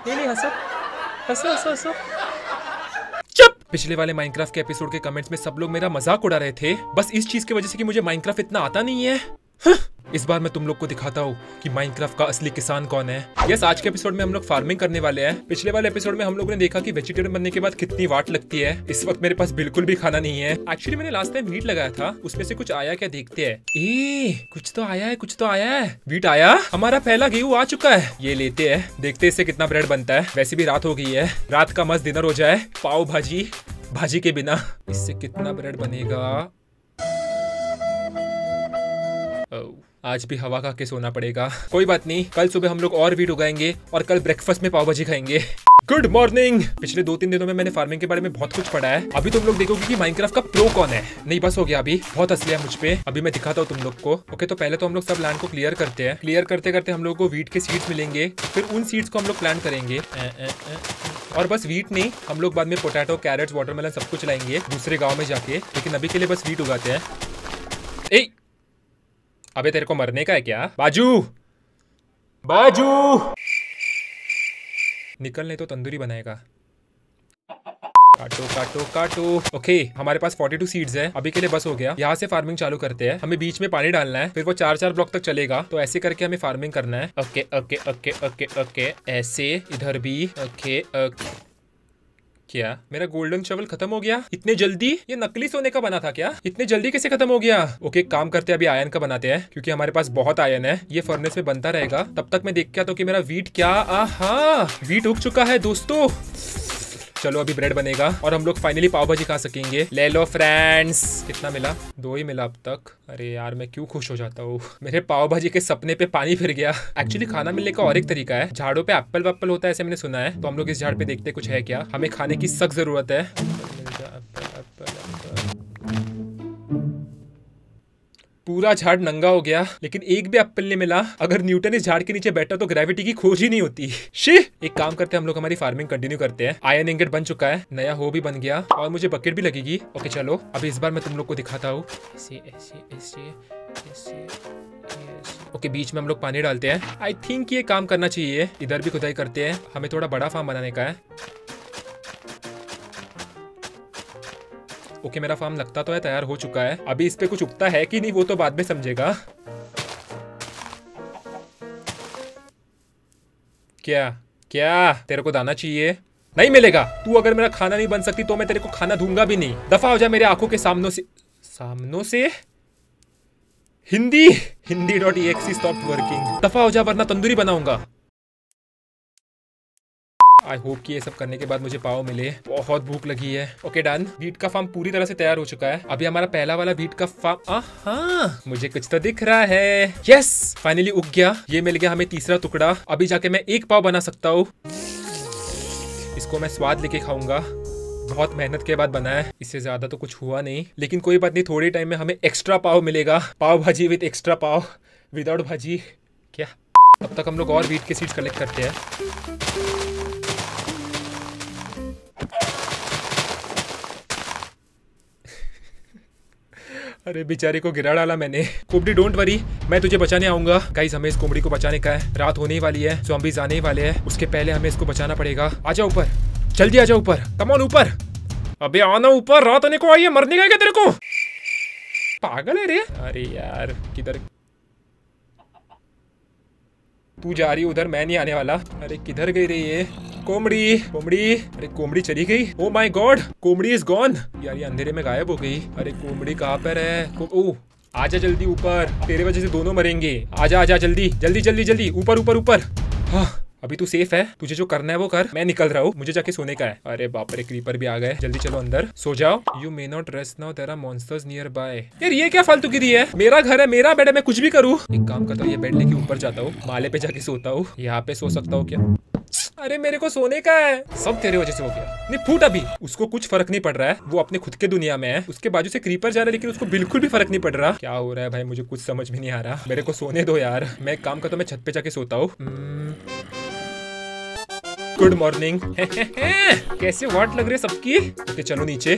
नहीं नहीं, हंसो हंसो हंसो हंसो। चुप। पिछले वाले माइनक्राफ्ट के एपिसोड के कमेंट्स में सब लोग मेरा मजाक उड़ा रहे थे, बस इस चीज की वजह से कि मुझे माइनक्राफ्ट इतना आता नहीं है। इस बार मैं तुम लोग को दिखाता हूँ कि माइनक्राफ्ट का असली किसान कौन है। यस, आज के एपिसोड में हम लोग फार्मिंग करने वाले हैं। पिछले वाले एपिसोड में हम लोगों ने देखा कि वेजिटेरियन बनने के बाद कितनी वाट लगती है। इस वक्त मेरे पास बिल्कुल भी खाना नहीं है। एक्चुअली मैंने लास्ट टाइम वीट लगाया था, उसमें से कुछ आया क्या देखते हैं। कुछ तो आया है, कुछ तो आया है। वीट आया, हमारा पहला गेहूं आ चुका है। ये लेते हैं, देखते इससे कितना ब्रेड बनता है। वैसे भी रात हो गई है, रात का मस्त डिनर हो जाए। पाव भाजी, भाजी के बिना इससे कितना ब्रेड बनेगा। आज भी हवा खा के सोना पड़ेगा। कोई बात नहीं, कल सुबह हम लोग और वीट उगाएंगे और कल ब्रेकफास्ट में पाव भाजी खाएंगे। Good morning. पिछले 2-3 दिनों में मैंने फार्मिंग के बारे में बहुत कुछ पढ़ा है। अभी तुम लोग देखोगे कि माइनक्राफ्ट का प्रो कौन है। नहीं बस हो गया, अभी बहुत हंस लिया मुझ पे। अभी मैं दिखाता हूँ तुम लोग को। ओके, तो पहले तो हम लोग सब लैंड को क्लियर करते हैं। क्लियर करते करते हम लोग को वीट के सीड्स मिलेंगे, फिर उन सीड्स को हम लोग प्लांट करेंगे। और बस वीट नहीं, हम लोग बाद में पोटैटो, कैरेट्स, वाटरमेलन सब कुछ लाएंगे दूसरे गाँव में जाके, लेकिन अभी के लिए बस वीट उगाते हैं। अबे तेरे को मरने का है क्या? बाजू बाजू निकल, नहीं तो तंदूरी बनाएगा। काटो काटो काटो। ओके, हमारे पास 42 सीड्स है। अभी के लिए बस हो गया। यहाँ से फार्मिंग चालू करते हैं। हमें बीच में पानी डालना है, फिर वो 4-4 ब्लॉक तक चलेगा। तो ऐसे करके हमें फार्मिंग करना है। Okay okay okay okay okay, ऐसे इधर भी। Okay okay. क्या मेरा गोल्डन शवल खत्म हो गया इतने जल्दी? ये नकली सोने का बना था क्या? इतने जल्दी कैसे खत्म हो गया? ओके, काम करते हैं, अभी आयरन का बनाते हैं, क्योंकि हमारे पास बहुत आयरन है। ये फर्नेस में बनता रहेगा। तब तक मैं देख के आता हूँ कि मेरा वीट क्या। आहा, वीट उग चुका है दोस्तों। चलो अभी ब्रेड बनेगा और हम लोग फाइनली पाव भाजी खा सकेंगे। ले लो फ्रेंड्स। कितना मिला? 2 ही मिला अब तक। अरे यार, मैं क्यों खुश हो जाता हूँ। मेरे पाव भाजी के सपने पे पानी फिर गया। एक्चुअली खाना मिलने का और एक तरीका है। झाड़ों पे एप्पल वप्पल होता है ऐसे मैंने सुना है। तो हम लोग इस झाड़ पे देखते कुछ है क्या। हमें खाने की सख्त जरूरत है। पूरा झाड़ नंगा हो गया, लेकिन एक भी एप्पल नहीं मिला। अगर न्यूटन इस झाड़ के नीचे बैठा तो ग्रेविटी की खोज ही नहीं होती। एक काम करते हैं, हम लोग हमारी फार्मिंग कंटिन्यू करते हैं। आयरन इंगेट बन चुका है, नया हो भी बन गया और मुझे बकेट भी लगेगी। ओके चलो, अभी इस बार मैं तुम लोग को दिखाता हूँ। ओके, बीच में हम लोग पानी डालते हैं। आई थिंक ये काम करना चाहिए। इधर भी खुदाई करते हैं, हमें थोड़ा बड़ा फार्म बनाने का है। ओके, मेरा फार्म लगता तो है तैयार हो चुका है। अभी इस पे कुछ उगता है कि नहीं वो तो बाद में समझेगा। क्या क्या तेरे को दाना चाहिए? नहीं मिलेगा। तू अगर मेरा खाना नहीं बन सकती तो मैं तेरे को खाना दूंगा भी नहीं। दफा हो जा मेरे आंखों के सामने से। हिंदी.exe स्टॉप वर्किंग। दफा हो जा वरना तंदूरी बनाऊंगा। आई होप कि ये सब करने के बाद मुझे पाव मिले। बहुत भूख लगी है। Okay done. बीट का फार्म पूरी तरह से तैयार हो चुका है। अभी हमारा पहला वाला बीट का फार्म। हाँ, मुझे कुछ तो दिख रहा है। यस, फाइनली उग गया। ये मिल गया हमें तीसरा टुकड़ा। अभी जाके मैं एक पाव बना सकता हूँ। इसको मैं स्वाद लेके खाऊंगा। बहुत मेहनत के बाद बना है। इससे ज्यादा तो कुछ हुआ नहीं, लेकिन कोई बात नहीं, थोड़े टाइम में हमें एक्स्ट्रा पाव मिलेगा। पाव भाजी विद एक्स्ट्रा पाव, विदाउट भाजी। क्या? तब तक हम लोग और बीट के सीड्स कलेक्ट करते हैं। अरे बेचारे को गिरा डाला मैंने। कोबड़ी डोंट वरी, मैं तुझे बचाने आऊंगा। गाइस, हमें इस कोबड़ी को बचाने का है। रात होने ही वाली है, ज़ॉम्बीज़ आने ही वाले हैं। उसके पहले हमें इसको बचाना पड़ेगा। आजा ऊपर, जल्दी आजा ऊपर। कम ऑन ऊपर। अबे आना ऊपर, रात होने को आई है। मरने का क्या तेरे को? पागल है रे। अरे यार, किधर तू जा रही उधर, मैं नहीं आने वाला। अरे किधर गई रे ये कोमड़ी? कोमड़ी, अरे कोमड़ी चली गई। ओ माय गॉड, कोमड़ी इज गॉन। यार ये अंधेरे में गायब हो गई। अरे कोमड़ी कहाँ पर है? ओह, आजा जल्दी ऊपर, तेरे वजह से दोनों मरेंगे। आजा आजा जल्दी जल्दी जल्दी जल्दी ऊपर ऊपर ऊपर। हाँ, अभी तू सेफ है। तुझे जो करना है वो कर, मैं निकल रहा हूँ। मुझे जाके सोने का है। अरे बाप रे, क्रीपर भी आ गए। जल्दी चलो अंदर, सो जाओ। You may not rest now, there are monsters near by. यार ये क्या फालतू गिरी है? मेरा घर है, मेरा बेड है, मैं कुछ भी करूँ। एक काम करता हूँ, ये बेड लेके ऊपर जाता हूँ, माले पे जाके सोता हूँ। यहाँ पे सो सकता हूँ क्या? अरे मेरे को सोने का है। सब तेरे वजह से हो गया। नहीं फूट अभी। उसको कुछ फर्क नहीं पड़ रहा है, वो अपने खुद के दुनिया में है। उसके बाजू से क्रीपर जा रहा है, लेकिन उसको बिल्कुल भी फर्क नहीं पड़ रहा। क्या हो रहा है भाई, मुझे कुछ समझ में नहीं आ रहा। मेरे को सोने दो यार। मैं एक काम करता हूँ, मैं छत पे जाके सोता हूँ। Good morning. कैसे वाट लग रही है सबकी। ओके चलो नीचे।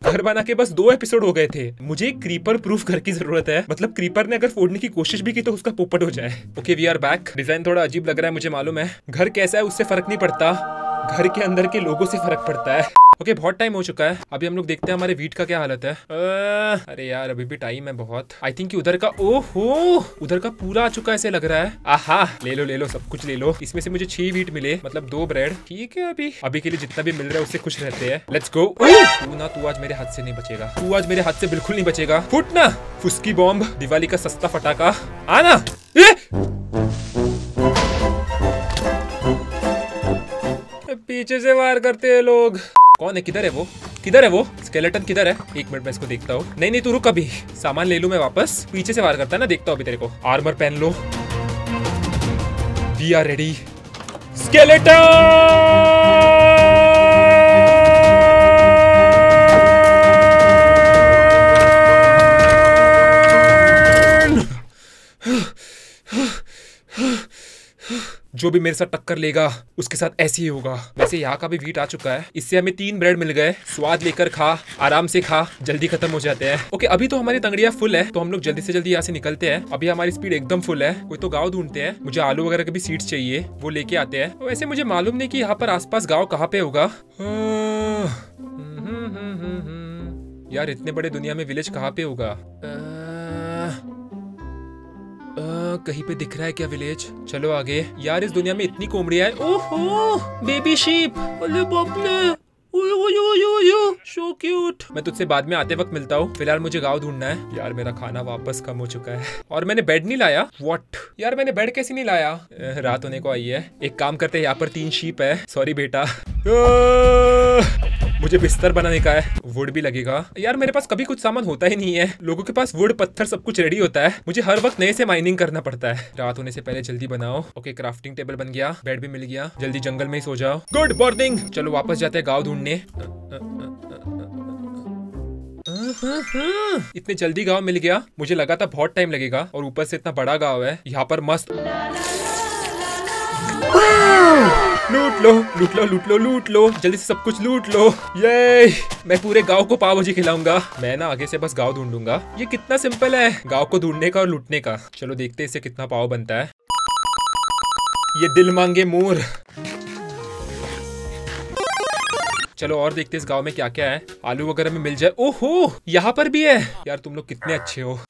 घर बना के बस 2 एपिसोड हो गए थे। मुझे एक क्रीपर प्रूफ घर की जरूरत है, मतलब क्रीपर ने अगर फोड़ने की कोशिश भी की तो उसका पोपट हो जाए। Okay we are back. Design थोड़ा अजीब लग रहा है, मुझे मालूम है। घर कैसा है उससे फर्क नहीं पड़ता, घर के अंदर के लोगों से फर्क पड़ता है। ओके बहुत टाइम हो चुका है, अभी हम लोग देखते हैं हमारे वीट का क्या हालत है। अरे यार अभी भी टाइम है बहुत। आई थिंक उधर का, ओहो उधर का पूरा आ चुका है ऐसे लग रहा है। आहा ले लो सब कुछ ले लो। इसमें से मुझे 6 वीट मिले, मतलब 2 ब्रेड। ठीक है अभी के लिए जितना भी मिल रहा है उससे खुश रहते हैं। Let's go. तू आज मेरे हाथ से नहीं बचेगा, तू आज मेरे हाथ से बिल्कुल नहीं बचेगा। फुटना फुस्की बॉम्ब, दिवाली का सस्ता फटाका। आना पीछे से वार करते हैं लोग। कौन है, किधर है वो, किधर है वो स्केलेटन, किधर है? 1 मिनट में इसको देखता हूँ। नहीं तू रुक, अभी सामान ले लूं मैं वापस। पीछे से वार करता है ना, देखता हूँ अभी तेरे को। आर्मर पहन लो। We are ready. स्केलेटन जो भी मेरे साथ टक्कर लेगा उसके साथ ऐसे ही होगा। वैसे यहाँ का भी वीट आ चुका है, इससे हमें 3 ब्रेड मिल गए। स्वाद लेकर खा, आराम से खा, जल्दी खत्म हो जाते हैं। ओके अभी तो हमारी तंगड़ियाँ फुल है, तो हम लोग जल्दी से जल्दी यहाँ से निकलते हैं। अभी हमारी स्पीड एकदम फुल है। कोई तो गाँव ढूंढते हैं, मुझे आलू वगैरह के भी सीड्स चाहिए, वो लेके आते हैं। वैसे मुझे मालूम नहीं कि यहाँ पर आसपास गाँव कहाँ पे होगा। यार इतने बड़े दुनिया में विलेज कहाँ पे होगा? कहीं पे दिख रहा है क्या विलेज? चलो आगे। यार इस दुनिया में इतनी कोमड़ियां हैं। ओहो बेबी शीप, अरे बाप रे, सो क्यूट। मैं तुझसे बाद में आते वक्त मिलता हूँ, फिलहाल मुझे गाँव ढूंढना है। यार मेरा खाना वापस कम हो चुका है और मैंने बेड नहीं लाया। व्हाट यार, मैंने बेड कैसे नहीं लाया? रात होने को आई है। एक काम करते हैं, यहाँ पर 3 शीप है। सॉरी बेटा, मुझे बिस्तर बनाने का है, वुड भी लगेगा। यार मेरे पास कभी कुछ सामान होता ही नहीं है, लोगों के पास वुड पत्थर सब कुछ रेडी होता है, मुझे हर वक्त नए से माइनिंग करना पड़ता है। रात होने से पहले जल्दी बनाओ। ओके क्राफ्टिंग टेबल बन गया, बेड भी मिल गया, जल्दी जंगल में ही सो जाओ। Good morning. चलो वापस जाते हैं गाँव ढूंढने। इतने जल्दी गाँव मिल गया, मुझे लगा था बहुत टाइम लगेगा, और ऊपर से इतना बड़ा गाँव है। यहाँ पर मस्त लूट लो, जल्दी से सब कुछ लूट लो। ये मैं पूरे गांव को पाव भाजी खिलाऊंगा। मैं ना आगे से बस गांव ढूंढूंगा। ये कितना सिंपल है गांव को ढूंढने का और लूटने का। चलो देखते हैं इससे कितना पाव बनता है। ये दिल मांगे मोर। चलो और देखते हैं इस गांव में क्या क्या है। आलू वगैरह में मिल जाए। ओहो यहाँ पर भी है। यार तुम लोग कितने अच्छे हो,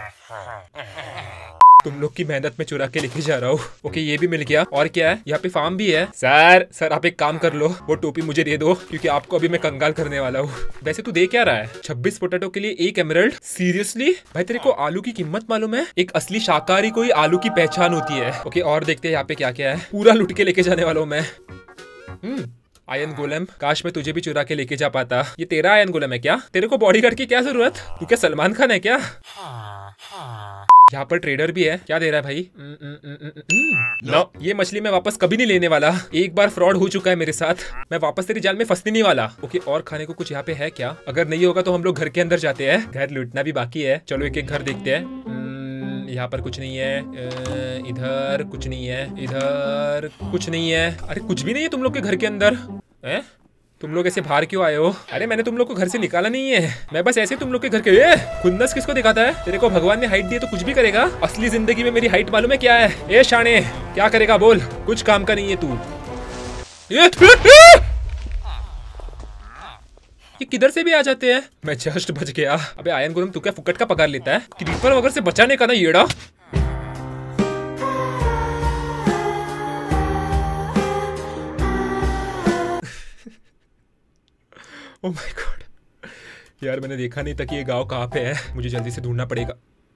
तुम लोग की मेहनत में चुरा के लेके जा रहा हूँ। ओके ये भी मिल गया। और क्या है, यहाँ पे फार्म भी है। सर आप एक काम कर लो, वो टोपी मुझे दे दो, क्योंकि आपको अभी मैं कंगाल करने वाला हूँ। वैसे तू दे क्या रहा है? 26 पोटैटो के लिए 1 एमराल्ड? सीरियसली भाई, तेरे को आलू की कीमत मालूम है? एक असली शाकाहारी को ही आलू की पहचान होती है। ओके और देखते हैं यहाँ पे क्या क्या है। पूरा लुट के लेके जाने वाला हूँ मैं। आयन गोलम, काश मैं तुझे भी चुरा के लेके जा पाता। ये तेरा आयन गोलम है क्या? तेरे को बॉडीगार्ड की क्या जरूरत? तू क्या सलमान खान है क्या? यहाँ पर ट्रेडर भी है। क्या दे रहा है भाई? नो, ये मछली मैं वापस कभी नहीं लेने वाला। एक बार फ्रॉड हो चुका है मेरे साथ, मैं वापस तेरी जाल में फंसने नहीं वाला। ओके और खाने को कुछ यहाँ पे है क्या? अगर नहीं होगा तो हम लोग घर के अंदर जाते हैं, घर लूटना भी बाकी है। चलो एक एक घर देखते हैं। यहाँ पर कुछ नहीं है, इधर कुछ नहीं है, इधर कुछ नहीं है। अरे कुछ भी नहीं है तुम लोग के घर के अंदर है? तुम लोग ऐसे बाहर क्यों आए हो? अरे मैंने तुम लोग को घर से निकाला नहीं है, मैं बस ऐसे तुम लोग के घर के। खुन्नस किसको दिखाता है? तेरे को भगवान ने हाइट दी तो कुछ भी करेगा। असली जिंदगी में मेरी हाइट मालूम है क्या है? ए शाने, क्या करेगा बोल? कुछ काम का नहीं है तू। ये किधर से भी आ जाते हैं? मैं जस्ट बच गया। अबे आयन गोलम तू क्या फुकट का पगार लेता है? क्रीपर वगैरह से बचाने का ना येड़ा। ओह माय गॉड, यार मैंने देखा नहीं था कि ये गांव कहाँ पे है। मुझे जल्दी से ढूंढना पड़ेगा।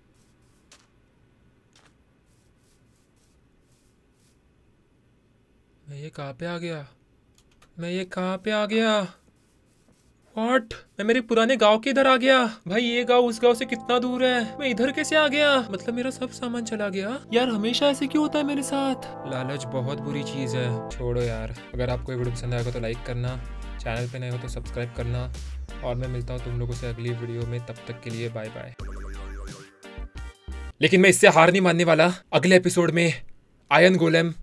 मैं ये कहाँ पे आ गया? मैं ये कहाँ पे आ गया? व्हाट? मैं मेरे पुराने गांव के इधर आ गया। भाई ये गांव उस गांव से कितना दूर है? मैं इधर कैसे आ गया? मतलब मेरा सब सामान चला गया। यार हमेशा ऐसे क्यों होता है मेरे साथ? लालच बहुत बुरी चीज है। छोड़ो यार, अगर आपको ये वीडियो पसंद आएगा तो लाइक करना, चैनल पे नए हो तो सब्सक्राइब करना, और मैं मिलता हूँ तुम लोगों से अगली वीडियो में। तब तक के लिए बाय बाय। लेकिन मैं इससे हार नहीं मानने वाला। अगले एपिसोड में आयन गोलेम